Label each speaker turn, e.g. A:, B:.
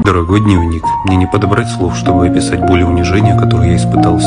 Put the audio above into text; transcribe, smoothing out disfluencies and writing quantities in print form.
A: Дорогой дневник, мне не подобрать слов, чтобы описать боль и унижение, которые я испытал